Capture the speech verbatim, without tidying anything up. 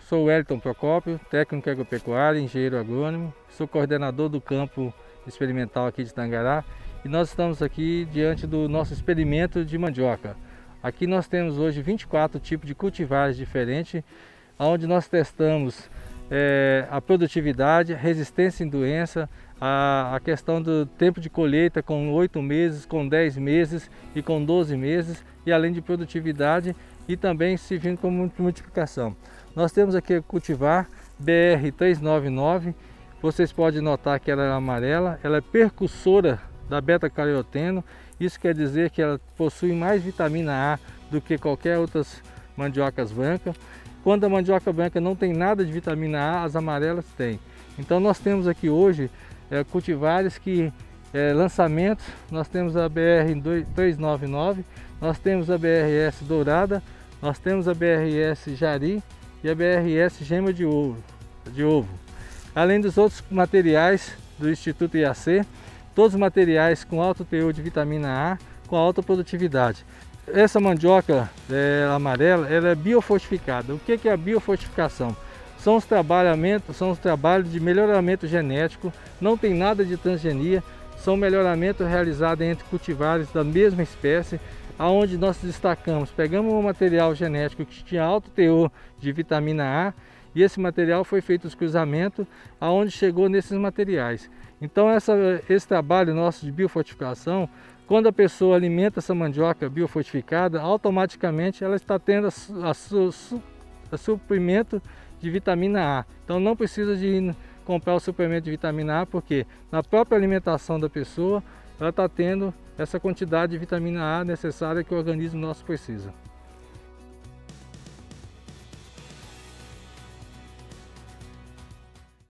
sou o Wellington Procópio, técnico agropecuário, engenheiro agrônomo, sou coordenador do campo experimental aqui de Tangará e nós estamos aqui diante do nosso experimento de mandioca. Aqui nós temos hoje vinte e quatro tipos de cultivares diferentes, onde nós testamos é, a produtividade, a resistência em doença, a, a questão do tempo de colheita com oito meses, com dez meses e com doze meses, e além de produtividade e também servindo como multiplicação. Nós temos aqui a cultivar B R trezentos e noventa e nove, vocês podem notar que ela é amarela, ela é percussora da beta-caroteno, isso quer dizer que ela possui mais vitamina A do que qualquer outras mandiocas brancas. Quando a mandioca branca não tem nada de vitamina A, as amarelas têm. Então nós temos aqui hoje é, cultivares que é, lançamentos, nós temos a B R trezentos e noventa e nove, nós temos a B R S dourada, nós temos a B R S jari e a B R S gema de ovo, de ovo. Além dos outros materiais do Instituto I A C, todos os materiais com alto teor de vitamina A, com alta produtividade. Essa mandioca é, amarela, ela é biofortificada. O que é a biofortificação? São os trabalhamentos, são os trabalhos de melhoramento genético, não tem nada de transgenia, são melhoramentos realizados entre cultivares da mesma espécie, aonde nós destacamos, pegamos um material genético que tinha alto teor de vitamina A e esse material foi feito os cruzamentos, aonde chegou nesses materiais. Então essa, esse trabalho nosso de biofortificação, quando a pessoa alimenta essa mandioca biofortificada, automaticamente ela está tendo a, a, su, a suprimento de vitamina A. Então não precisa de comprar o suplemento de vitamina A, porque na própria alimentação da pessoa ela está tendo essa quantidade de vitamina A necessária que o organismo nosso precisa.